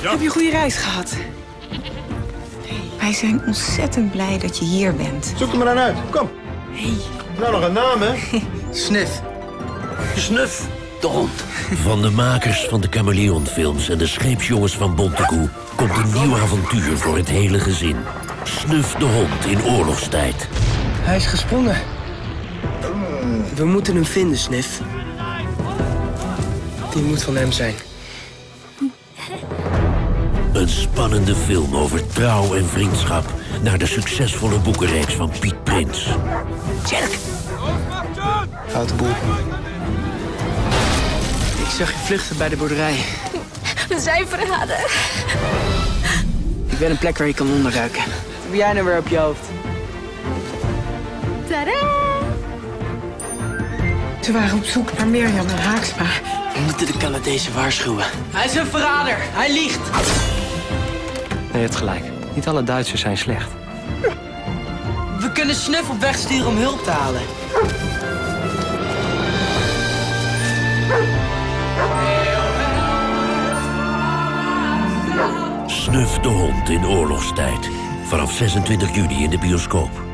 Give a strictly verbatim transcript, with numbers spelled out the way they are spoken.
Ja. Heb je een goede reis gehad? Wij zijn ontzettend blij dat je hier bent. Zoek er maar aan uit. Kom. Hey. Nou, nog een naam, hè? Snif. Snuf, de hond. Van de makers van de Chameleon-films en de scheepsjongens van Bontekoe komt een nieuw avontuur voor het hele gezin. Snuf de hond in oorlogstijd. Hij is gesprongen. We moeten hem vinden, Snif. Die moet van hem zijn. Een spannende film over trouw en vriendschap naar de succesvolle boekenreeks van Piet Prins. Tjerk! Foute boel. Ik zag je vluchten bij de boerderij. We zijn verraden. Ik weet een plek waar je kan onderduiken. Wat heb jij nou weer op je hoofd? Tadaa! Ze waren op zoek naar Mirjam en Haaksma. We moeten de Canadezen waarschuwen. Hij is een verrader. Hij liegt. Nee, je hebt gelijk. Niet alle Duitsers zijn slecht. We kunnen Snuf op weg sturen om hulp te halen. Snuf de hond in oorlogstijd. Vanaf zesentwintig juni in de bioscoop.